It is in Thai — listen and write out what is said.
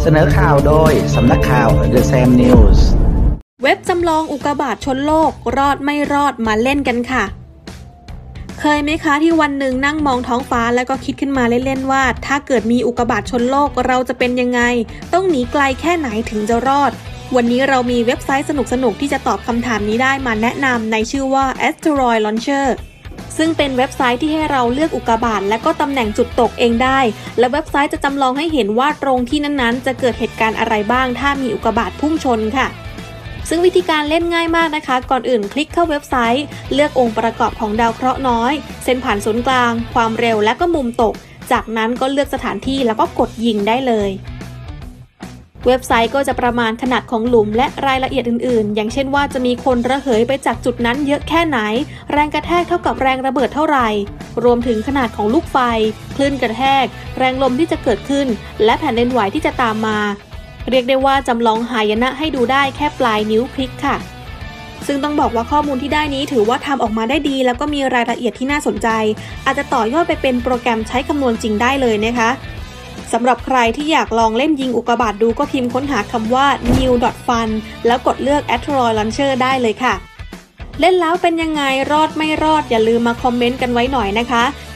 เสนอข่าวโดยสำนักข่าว The Sam News เว็บจำลองอุกกาบาตชนโลกรอดไม่รอดมาเล่นกันค่ะเคยไหมคะที่วันหนึ่งนั่งมองท้องฟ้าแล้วก็คิดขึ้นมาเล่นๆว่าถ้าเกิดมีอุกกาบาตชนโลกเราจะเป็นยังไงต้องหนีไกลแค่ไหนถึงจะรอดวันนี้เรามีเว็บไซต์สนุกๆที่จะตอบคำถามนี้ได้มาแนะนำในชื่อว่า Asteroid Launcher ซึ่งเป็นเว็บไซต์ที่ให้เราเลือกอุกกาบาตและก็ตำแหน่งจุดตกเองได้และเว็บไซต์จะจำลองให้เห็นว่าตรงที่นั้นๆจะเกิดเหตุการณ์อะไรบ้างถ้ามีอุกกาบาตพุ่งชนค่ะซึ่งวิธีการเล่นง่ายมากนะคะก่อนอื่นคลิกเข้าเว็บไซต์เลือกองค์ประกอบของดาวเคราะห์น้อยเส้นผ่านศูนย์กลางความเร็วและก็มุมตกจากนั้นก็เลือกสถานที่แล้วก็กดยิงได้เลยเว็บไซต์ก็จะประมาณขนาดของหลุมและรายละเอียดอื่นๆอย่างเช่นว่าจะมีคนระเหยไปจากจุดนั้นเยอะแค่ไหนแรงกระแทกเท่ากับแรงระเบิดเท่าไหร่รวมถึงขนาดของลูกไฟคลื่นกระแทกแรงลมที่จะเกิดขึ้นและแผ่นดินไหวที่จะตามมาเรียกได้ว่าจำลองหายนะให้ดูได้แค่ปลายนิ้วคลิกค่ะซึ่งต้องบอกว่าข้อมูลที่ได้นี้ถือว่าทำออกมาได้ดีแล้วก็มีรายละเอียดที่น่าสนใจอาจจะต่อยอดไปเป็นโปรแกรมใช้คำนวณจริงได้เลยนะคะสำหรับใครที่อยากลองเล่นยิงอุกกาบาตดูก็พิมพ์ค้นหาคำว่า new.fun แล้วกดเลือก Asteroid Launcher ได้เลยค่ะเล่นแล้วเป็นยังไงรอดไม่รอดอย่าลืมมาคอมเมนต์กันไว้หน่อยนะคะ